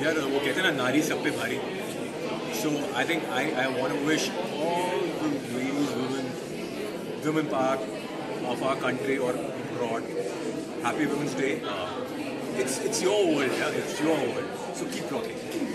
यार वो कहते हैं ना नारी सब पे भारी. So I think I want to wish all the ladies, women part of our country or abroad happy Women's Day. It's your world, yeah. It's your world. So keep rocking.